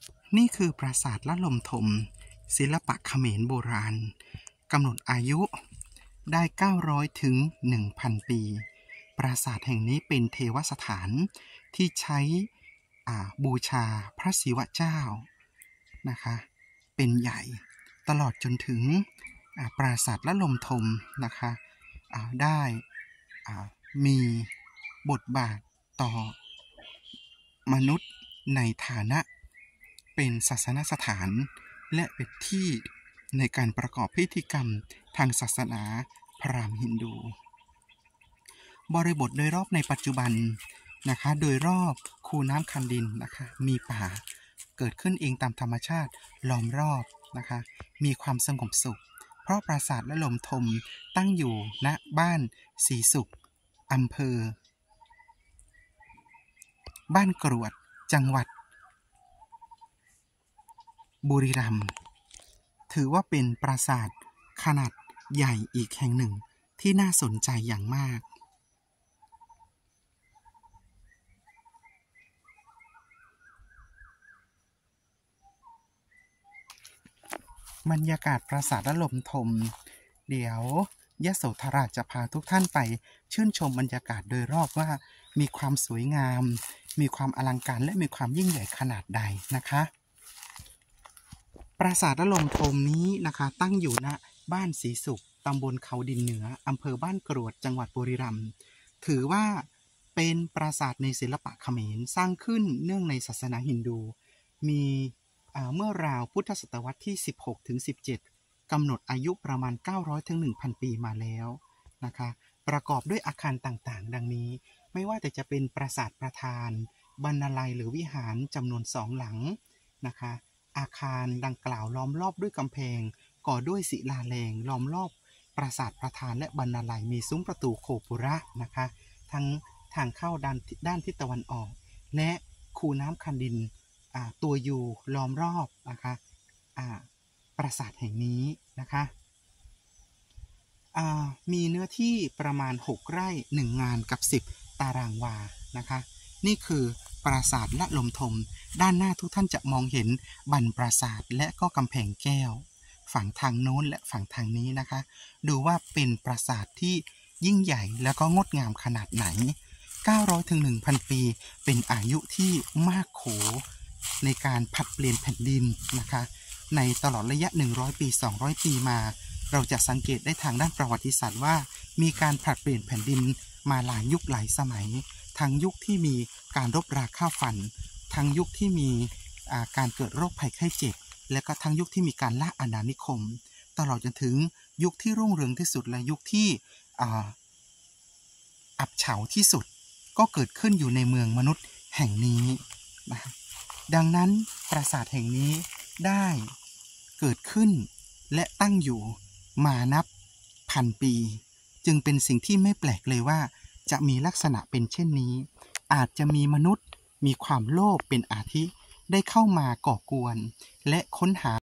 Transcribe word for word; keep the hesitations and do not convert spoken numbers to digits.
นี่คือปราสาทละลมทมศิลปะเขมรโบราณกำหนดอายุได้เก้าร้อยถึง หนึ่งพัน ปีปราสาทแห่งนี้เป็นเทวสถานที่ใช้บูชาพระศิวะเจ้านะคะเป็นใหญ่ตลอดจนถึงปราสาทละลมทมนะคะได้มีบทบาทต่อมนุษย์ในฐานะเป็นศาสนสถานและเป็นที่ในการประกอบพิธีกรรมทางศาสนาพราหมณ์ฮินดูบริบทโดยรอบในปัจจุบันนะคะโดยรอบคูน้ำคันดินนะคะมีป่าเกิดขึ้นเองตามธรรมชาติล้อมรอบนะคะมีความสงบสุขเพราะปราสาทละลมทมตั้งอยู่ณบ้านศรีสุขอำเภอบ้านกรวดจังหวัดบุรีรัมย์ถือว่าเป็นปราสาทขนาดใหญ่อีกแห่งหนึ่งที่น่าสนใจอย่างมากบรรยากาศปราสาทละลมทมเดี๋ยวยโสธราจะพาทุกท่านไปชื่นชมบรรยากาศโดยรอบว่ามีความสวยงามมีความอลังการและมีความยิ่งใหญ่ขนาดใดนะคะปราสาทละลมทมนี้นะคะตั้งอยู่ณบ้านศรีสุขตำบลเขาดินเหนืออำเภอบ้านกรวดจังหวัดบุรีรัมย์ถือว่าเป็นปราสาทในศิลปะเขมรสร้างขึ้นเนื่องในศาสนาฮินดูมีเมื่อราวพุทธศตวรรษที่ สิบหกถึงสิบเจ็ด กำหนดอายุประมาณ เก้าร้อยถึงหนึ่งพัน ปีมาแล้วนะคะประกอบด้วยอาคารต่างๆดังนี้ไม่ว่าแต่จะเป็นปราสาทประธานบรรณาลัยหรือวิหารจำนวนสองหลังนะคะอาคารดังกล่าวล้อมรอบด้วยกำแพงก่อด้วยศิลาแรงล้อมรอบปราสาทประธานและบรรณาลัยมีซุ้มประตูโคปุระนะคะทั้งทางเข้าด้านด้านทิศตะวันออกและคูน้ำคันดินตัวยูล้อมรอบนะคะปราสาทแห่งนี้นะคะมีเนื้อที่ประมาณหกไร่หนึ่งงานกับสิบตารางวานะคะนี่คือปราสาทละลมทมด้านหน้าทุกท่านจะมองเห็นบันปราสาทและก็กำแพงแก้วฝั่งทางโน้นและฝั่งทางนี้นะคะดูว่าเป็นปราสาทที่ยิ่งใหญ่แล้วก็งดงามขนาดไหนเก้าร้อยถึง หนึ่งพัน ปีเป็นอายุที่มากโขในการผลัดเปลี่ยนแผ่นดินนะคะในตลอดระยะหนึ่งร้อยปีสองร้อยปีมาเราจะสังเกตได้ทางด้านประวัติศาสตร์ว่ามีการผลัดเปลี่ยนแผ่นดินมาหลายยุคหลายสมัยทั้งยุคที่มีการรบราฆ่าฟันทั้งยุคที่มีการเกิดโรคภัยไข้เจ็บและก็ทั้งยุคที่มีการล่าอาณานิคมตลอดจนถึงยุคที่รุ่งเรืองที่สุดและยุคที่อับเฉาที่สุดก็เกิดขึ้นอยู่ในเมืองมนุษย์แห่งนี้นะดังนั้นปราสาทแห่งนี้ได้เกิดขึ้นและตั้งอยู่มานับพันปีจึงเป็นสิ่งที่ไม่แปลกเลยว่าจะมีลักษณะเป็นเช่นนี้อาจจะมีมนุษย์มีความโลภเป็นอาทิได้เข้ามาก่อกวนและค้นหา